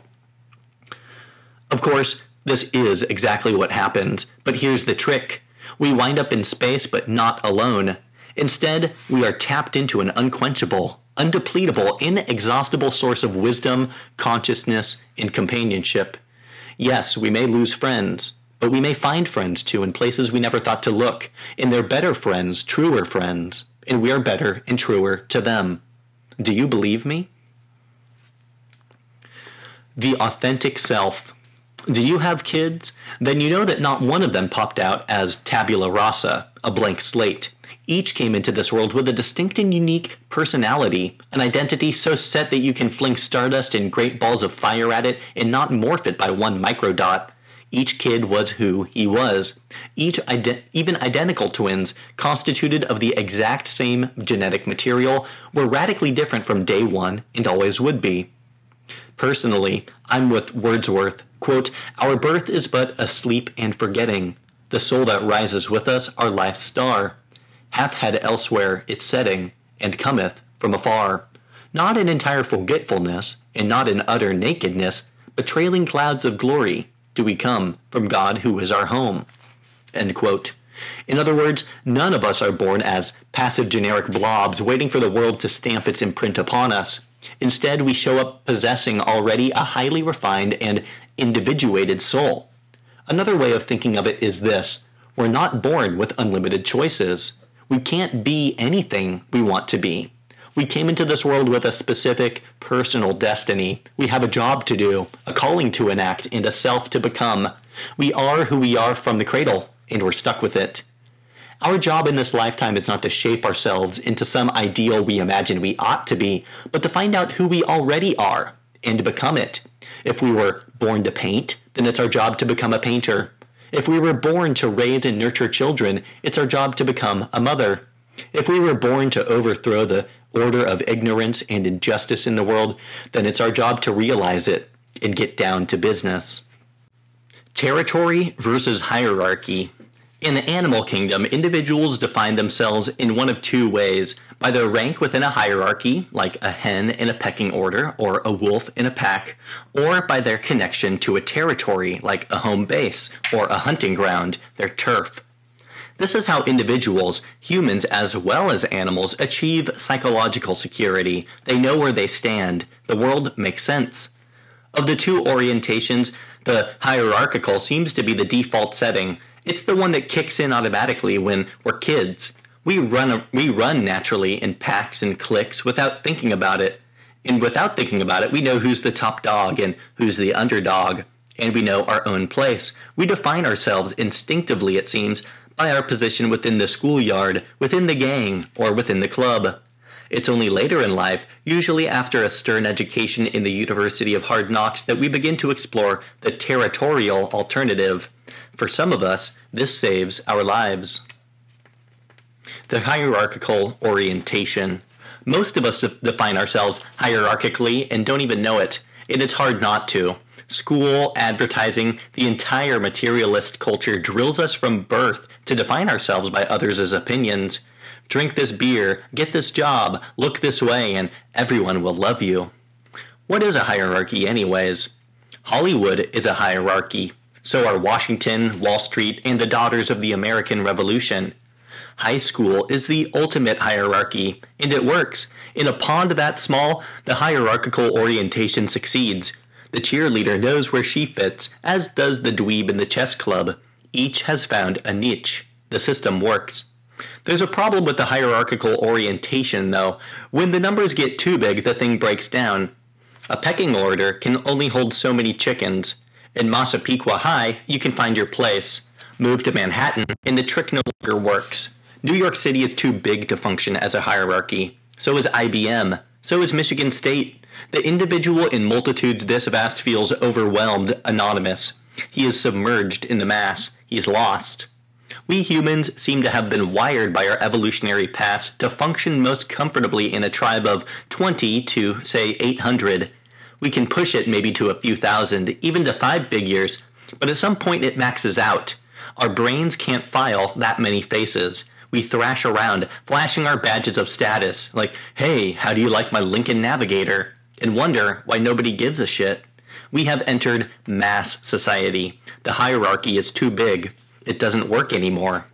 Of course, this is exactly what happens, but here's the trick. We wind up in space, but not alone. Instead, we are tapped into an unquenchable, undepletable, inexhaustible source of wisdom, consciousness, and companionship. Yes, we may lose friends, but we may find friends too in places we never thought to look, and they're better friends, truer friends, and we are better and truer to them. Do you believe me? The authentic self. Do you have kids? Then you know that not one of them popped out as tabula rasa, a blank slate. Each came into this world with a distinct and unique personality, an identity so set that you can fling stardust and great balls of fire at it and not morph it by one microdot. Each kid was who he was. Each ide- even identical twins, constituted of the exact same genetic material, were radically different from day one and always would be. Personally, I'm with Wordsworth. Quote, "Our birth is but a sleep and forgetting. The soul that rises with us, our life's star, hath had elsewhere its setting, and cometh from afar. Not in entire forgetfulness, and not in utter nakedness, but trailing clouds of glory, do we come from God who is our home." End quote. In other words, none of us are born as passive generic blobs waiting for the world to stamp its imprint upon us. Instead, we show up possessing already a highly refined and individuated soul. Another way of thinking of it is this: we're not born with unlimited choices. We can't be anything we want to be. We came into this world with a specific personal destiny. We have a job to do, a calling to enact, and a self to become. We are who we are from the cradle, and we're stuck with it. Our job in this lifetime is not to shape ourselves into some ideal we imagine we ought to be, but to find out who we already are and to become it. If we were born to paint, then it's our job to become a painter. If we were born to raise and nurture children, it's our job to become a mother. If we were born to overthrow the order of ignorance and injustice in the world, then it's our job to realize it and get down to business. Territory versus hierarchy. In the animal kingdom, individuals define themselves in one of two ways: by their rank within a hierarchy, like a hen in a pecking order or a wolf in a pack, or by their connection to a territory, like a home base or a hunting ground, their turf. This is how individuals, humans as well as animals, achieve psychological security. They know where they stand. The world makes sense. Of the two orientations, the hierarchical seems to be the default setting. It's the one that kicks in automatically when we're kids. We run, we run naturally in packs and cliques without thinking about it. And without thinking about it, we know who's the top dog and who's the underdog. And we know our own place. We define ourselves instinctively, it seems, by our position within the schoolyard, within the gang, or within the club. It's only later in life, usually after a stern education in the University of Hard Knocks, that we begin to explore the territorial alternative. For some of us, this saves our lives. The hierarchical orientation. Most of us define ourselves hierarchically and don't even know it, and it's hard not to. School, advertising, the entire materialist culture drills us from birth to define ourselves by others' opinions. Drink this beer, get this job, look this way, and everyone will love you. What is a hierarchy anyways? Hollywood is a hierarchy. So are Washington, Wall Street, and the daughters of the American Revolution. High school is the ultimate hierarchy, and it works. In a pond that small, the hierarchical orientation succeeds. The cheerleader knows where she fits, as does the dweeb in the chess club. Each has found a niche. The system works. There's a problem with the hierarchical orientation, though. When the numbers get too big, the thing breaks down. A pecking order can only hold so many chickens. In Massapequa High, you can find your place. Move to Manhattan, and the trick no longer works. New York City is too big to function as a hierarchy. So is I B M. So is Michigan State. The individual in multitudes this vast feels overwhelmed, anonymous. He is submerged in the mass. He is lost. We humans seem to have been wired by our evolutionary past to function most comfortably in a tribe of twenty to, say, eight hundred. We can push it maybe to a few thousand, even to five figures, but at some point it maxes out. Our brains can't file that many faces. We thrash around, flashing our badges of status, like, "Hey, how do you like my Lincoln Navigator?" and wonder why nobody gives a shit. We have entered mass society. The hierarchy is too big. It doesn't work anymore.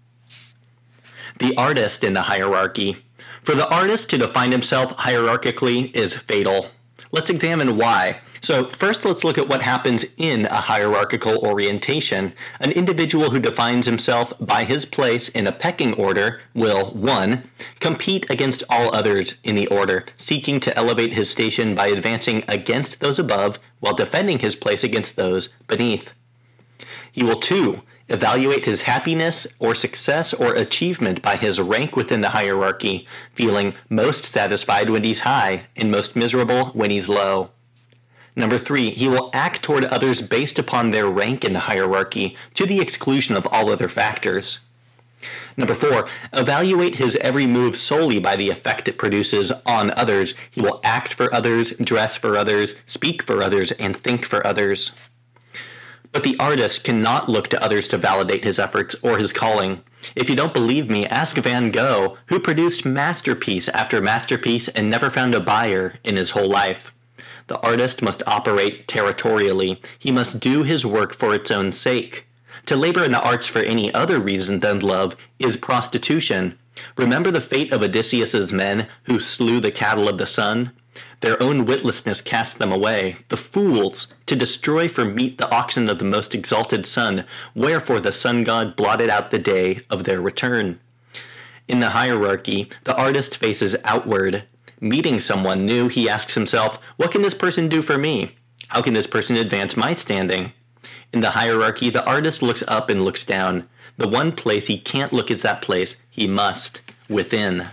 The artist in the hierarchy. For the artist to define himself hierarchically is fatal. Let's examine why. So first, let's look at what happens in a hierarchical orientation. An individual who defines himself by his place in a pecking order will, one, compete against all others in the order, seeking to elevate his station by advancing against those above while defending his place against those beneath. He will, two, Evaluate his happiness or success or achievement by his rank within the hierarchy, feeling most satisfied when he's high and most miserable when he's low. Number three, he will act toward others based upon their rank in the hierarchy, to the exclusion of all other factors. Number four, evaluate his every move solely by the effect it produces on others. He will act for others, dress for others, speak for others, and think for others. But the artist cannot look to others to validate his efforts or his calling. If you don't believe me, ask Van Gogh, who produced masterpiece after masterpiece and never found a buyer in his whole life. The artist must operate territorially. He must do his work for its own sake. To labor in the arts for any other reason than love is prostitution. Remember the fate of Odysseus's men who slew the cattle of the sun? Their own witlessness cast them away, the fools, to destroy for meat the oxen of the most exalted sun, wherefore the sun god blotted out the day of their return. In the hierarchy, the artist faces outward. Meeting someone new, he asks himself, what can this person do for me? How can this person advance my standing? In the hierarchy, the artist looks up and looks down. The one place he can't look is that place he must, within.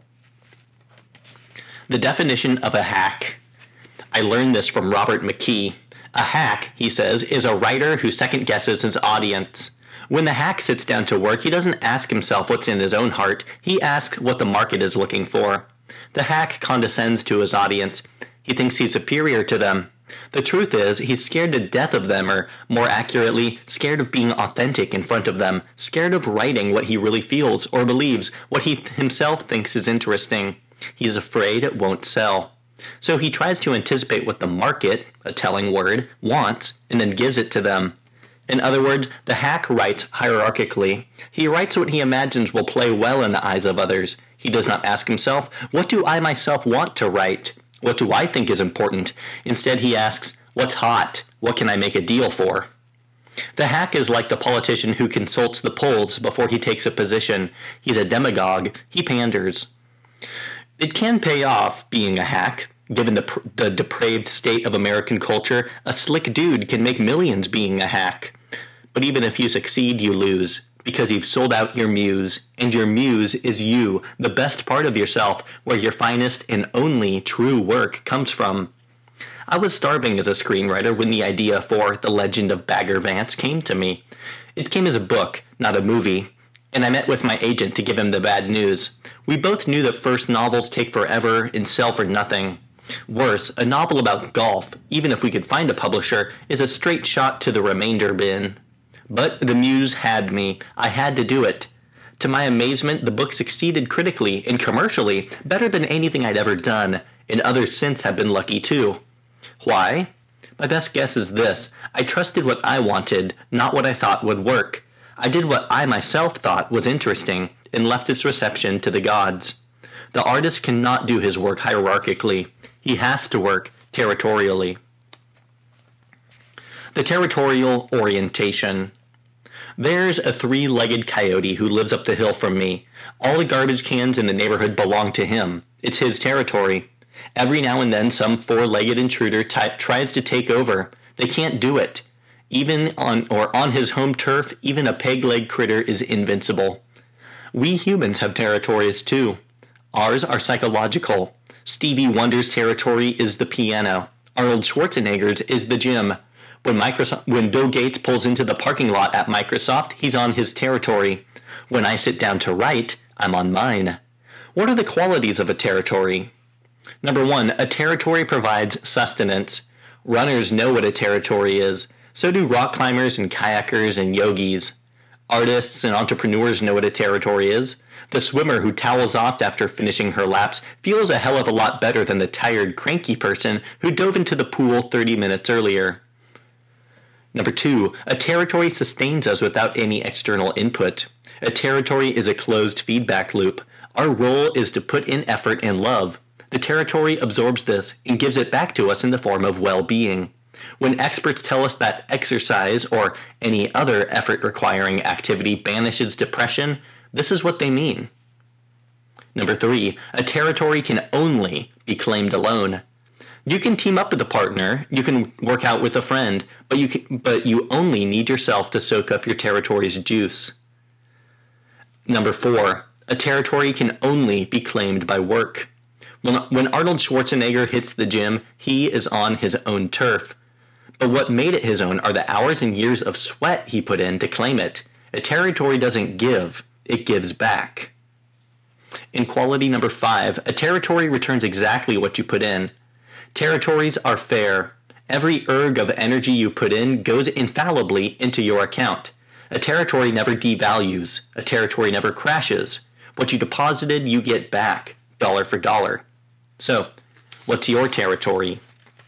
The definition of a hack. I learned this from Robert McKee. A hack, he says, is a writer who second guesses his audience. When the hack sits down to work, he doesn't ask himself what's in his own heart. He asks what the market is looking for. The hack condescends to his audience. He thinks he's superior to them. The truth is, he's scared to death of them, or more accurately, scared of being authentic in front of them, scared of writing what he really feels or believes, what he himself thinks is interesting. He's afraid it won't sell. So he tries to anticipate what the market, a telling word, wants, and then gives it to them. In other words, the hack writes hierarchically. He writes what he imagines will play well in the eyes of others. He does not ask himself, what do I myself want to write? What do I think is important? Instead, he asks, what's hot? What can I make a deal for? The hack is like the politician who consults the polls before he takes a position. He's a demagogue. He panders. It can pay off being a hack. Given the, the depraved state of American culture, a slick dude can make millions being a hack. But even if you succeed, you lose, because you've sold out your muse, and your muse is you, the best part of yourself, where your finest and only true work comes from. I was starving as a screenwriter when the idea for The Legend of Bagger Vance came to me. It came as a book, not a movie, and I met with my agent to give him the bad news. We both knew that first novels take forever and sell for nothing. Worse, a novel about golf, even if we could find a publisher, is a straight shot to the remainder bin. But the muse had me. I had to do it. To my amazement, the book succeeded critically and commercially better than anything I'd ever done, and others since have been lucky too. Why? My best guess is this. I trusted what I wanted, not what I thought would work. I did what I myself thought was interesting, and left its reception to the gods. The artist cannot do his work hierarchically. He has to work territorially. The territorial orientation. There's a three-legged coyote who lives up the hill from me. All the garbage cans in the neighborhood belong to him. It's his territory. Every now and then some four-legged intruder t- tries to take over. They can't do it. Even on or on his home turf, even a peg-leg critter is invincible. We humans have territories too. Ours are psychological. Stevie Wonder's territory is the piano. Arnold Schwarzenegger's is the gym. When Microsoft, when Bill Gates pulls into the parking lot at Microsoft, he's on his territory. When I sit down to write, I'm on mine. What are the qualities of a territory? Number one, a territory provides sustenance. Runners know what a territory is. So do rock climbers and kayakers and yogis. Artists and entrepreneurs know what a territory is. The swimmer who towels off after finishing her laps feels a hell of a lot better than the tired, cranky person who dove into the pool thirty minutes earlier. Number two, a territory sustains us without any external input. A territory is a closed feedback loop. Our role is to put in effort and love. The territory absorbs this and gives it back to us in the form of well-being. When experts tell us that exercise or any other effort-requiring activity banishes depression, this is what they mean. Number three, a territory can only be claimed alone. You can team up with a partner, you can work out with a friend, but you can, but you only need yourself to soak up your territory's juice. Number four, a territory can only be claimed by work. When, when Arnold Schwarzenegger hits the gym, he is on his own turf. But what made it his own are the hours and years of sweat he put in to claim it. A territory doesn't give, it gives back. In quality number five, a territory returns exactly what you put in. Territories are fair. Every erg of energy you put in goes infallibly into your account. A territory never devalues. A territory never crashes. What you deposited, you get back, dollar for dollar. So, what's your territory?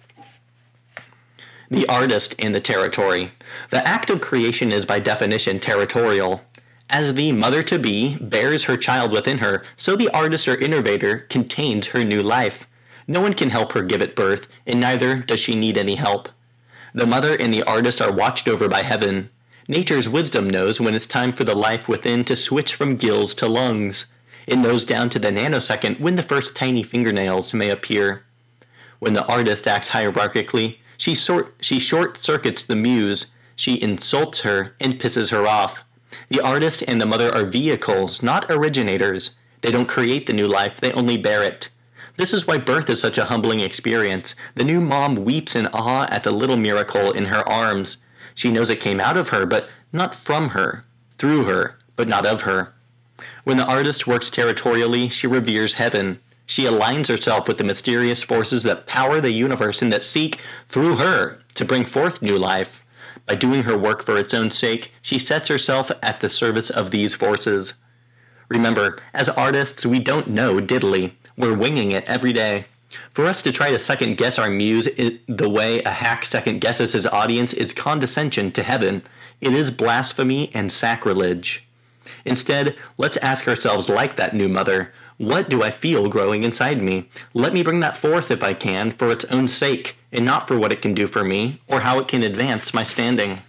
The artist in the territory. The act of creation is by definition territorial. As the mother-to-be bears her child within her, so the artist or innovator contains her new life. No one can help her give it birth, and neither does she need any help. The mother and the artist are watched over by heaven. Nature's wisdom knows when it's time for the life within to switch from gills to lungs. It knows down to the nanosecond when the first tiny fingernails may appear. When the artist acts hierarchically, she, sort, she short-circuits the muse, she insults her and pisses her off. The artist and the mother are vehicles, not originators. They don't create the new life, they only bear it. This is why birth is such a humbling experience. The new mom weeps in awe at the little miracle in her arms. She knows it came out of her, but not from her. Through her, but not of her. When the artist works territorially, she reveres heaven. She aligns herself with the mysterious forces that power the universe and that seek, through her, to bring forth new life. By doing her work for its own sake, she sets herself at the service of these forces. Remember, as artists, we don't know diddly. We're winging it every day. For us to try to second-guess our muse the way a hack second-guesses his audience is condescension to heaven. It is blasphemy and sacrilege. Instead, let's ask ourselves like that new mother, what do I feel growing inside me? Let me bring that forth if I can, for its own sake, and not for what it can do for me, or how it can advance my standing.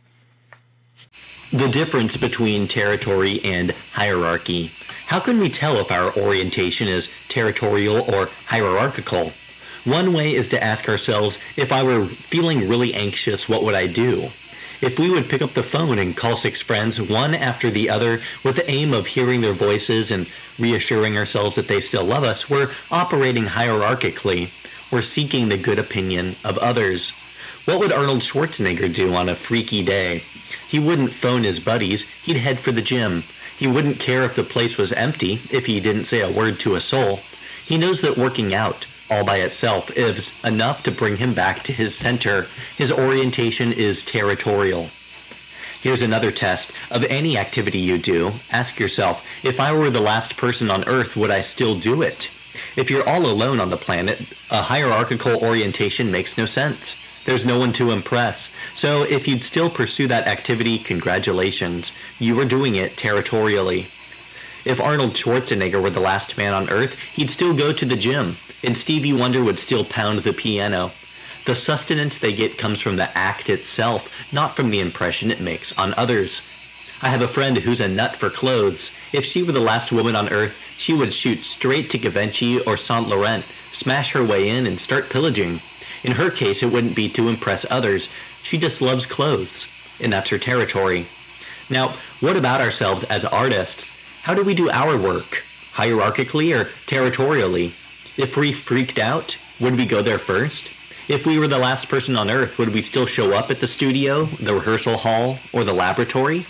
The difference between territory and hierarchy. How can we tell if our orientation is territorial or hierarchical? One way is to ask ourselves, if I were feeling really anxious, what would I do? If we would pick up the phone and call six friends, one after the other, with the aim of hearing their voices and reassuring ourselves that they still love us, we're operating hierarchically. We're seeking the good opinion of others. What would Arnold Schwarzenegger do on a freaky day? He wouldn't phone his buddies, he'd head for the gym. He wouldn't care if the place was empty if he didn't say a word to a soul. He knows that working out, all by itself, is enough to bring him back to his center. His orientation is territorial. Here's another test. Of any activity you do, ask yourself, if I were the last person on Earth, would I still do it? If you're all alone on the planet, a hierarchical orientation makes no sense. There's no one to impress. So if you'd still pursue that activity, congratulations. You were doing it territorially. If Arnold Schwarzenegger were the last man on Earth, he'd still go to the gym, and Stevie Wonder would still pound the piano. The sustenance they get comes from the act itself, not from the impression it makes on others. I have a friend who's a nut for clothes. If she were the last woman on Earth, she would shoot straight to Givenchy or Saint Laurent, smash her way in, and start pillaging. In her case, it wouldn't be to impress others. She just loves clothes, and that's her territory. Now, what about ourselves as artists? How do we do our work? Hierarchically or territorially? If we freaked out, would we go there first? If we were the last person on Earth, would we still show up at the studio, the rehearsal hall, or the laboratory?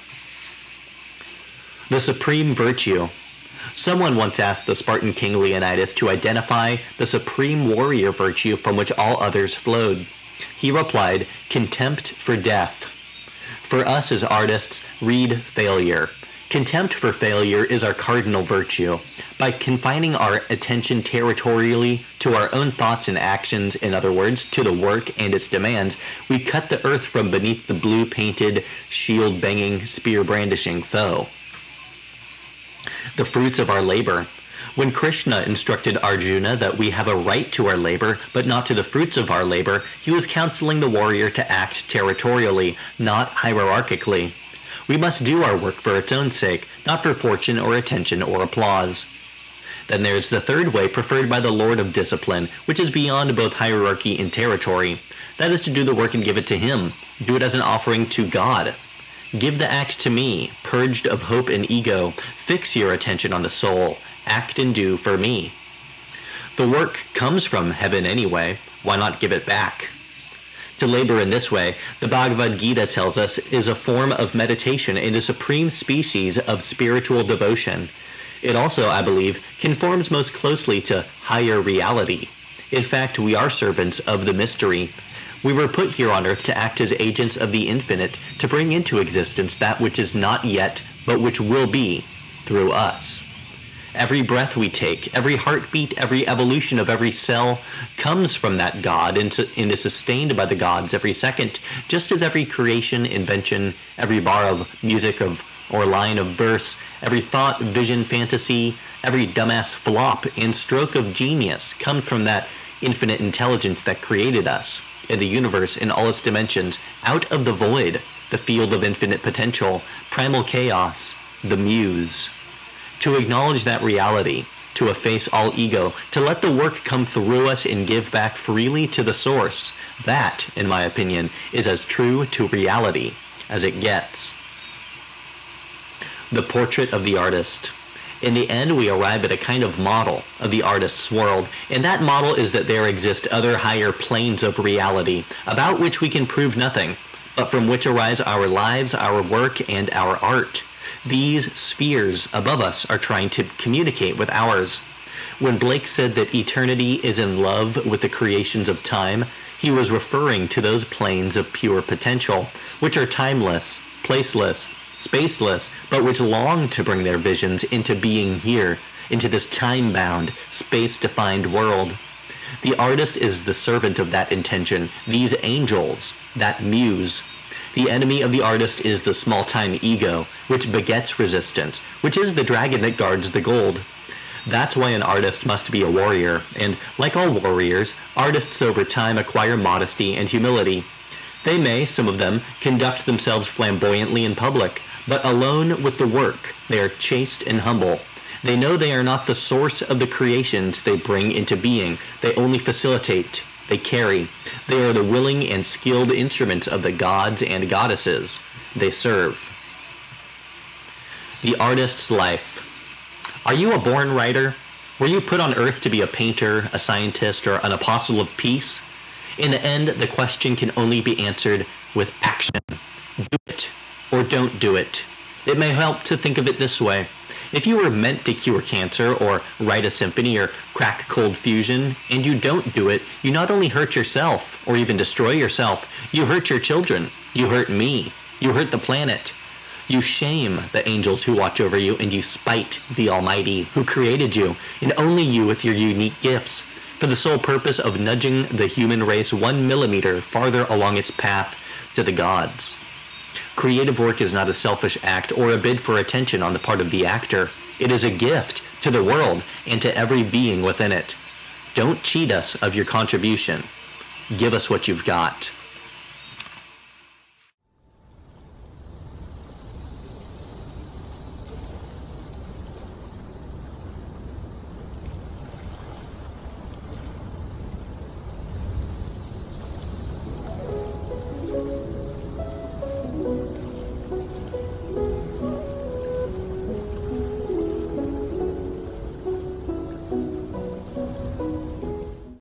The supreme virtue. Someone once asked the Spartan king Leonidas to identify the supreme warrior virtue from which all others flowed. He replied, contempt for death. For us as artists, read failure. Contempt for failure is our cardinal virtue. By confining our attention territorially to our own thoughts and actions, in other words, to the work and its demands, we cut the earth from beneath the blue-painted, shield-banging, spear-brandishing foe. The fruits of our labor. When Krishna instructed Arjuna that we have a right to our labor, but not to the fruits of our labor, he was counseling the warrior to act territorially, not hierarchically. We must do our work for its own sake, not for fortune or attention or applause. Then there's the third way preferred by the Lord of Discipline, which is beyond both hierarchy and territory. That is to do the work and give it to Him. Do it as an offering to God. Give the act to me, purged of hope and ego. Fix your attention on the soul. Act and do for me. The work comes from heaven anyway. Why not give it back? To labor in this way, the Bhagavad Gita tells us, is a form of meditation and a supreme species of spiritual devotion. It also, I believe, conforms most closely to higher reality. In fact, we are servants of the mystery. We were put here on earth to act as agents of the infinite, to bring into existence that which is not yet, but which will be, through us. Every breath we take, every heartbeat, every evolution of every cell comes from that God and is sustained by the gods every second, just as every creation, invention, every bar of music of or line of verse, every thought, vision, fantasy, every dumbass flop and stroke of genius comes from that infinite intelligence that created us, in the universe in all its dimensions, out of the void, the field of infinite potential, primal chaos, the muse. To acknowledge that reality, to efface all ego, to let the work come through us and give back freely to the source, that, in my opinion, is as true to reality as it gets. The portrait of the artist. In the end, we arrive at a kind of model of the artist's world, and that model is that there exist other higher planes of reality, about which we can prove nothing, but from which arise our lives, our work, and our art. These spheres above us are trying to communicate with ours. When Blake said that eternity is in love with the creations of time, he was referring to those planes of pure potential, which are timeless, placeless, spaceless, but which long to bring their visions into being here, into this time-bound, space-defined world. The artist is the servant of that intention, these angels, that muse. The enemy of the artist is the small-time ego, which begets resistance, which is the dragon that guards the gold. That's why an artist must be a warrior, and like all warriors, artists over time acquire modesty and humility. They may, some of them, conduct themselves flamboyantly in public, but alone with the work, they are chaste and humble. They know they are not the source of the creations they bring into being. They only facilitate. They carry. They are the willing and skilled instruments of the gods and goddesses they serve. The artist's life. Are you a born writer? Were you put on earth to be a painter, a scientist, or an apostle of peace? In the end, the question can only be answered with action. Do it, or don't do it. It may help to think of it this way. If you were meant to cure cancer, or write a symphony, or crack cold fusion, and you don't do it, you not only hurt yourself, or even destroy yourself, you hurt your children, you hurt me, you hurt the planet. You shame the angels who watch over you, and you spite the Almighty who created you, and only you with your unique gifts, for the sole purpose of nudging the human race one millimeter farther along its path to the gods. Creative work is not a selfish act or a bid for attention on the part of the actor. It is a gift to the world and to every being within it. Don't cheat us of your contribution. Give us what you've got.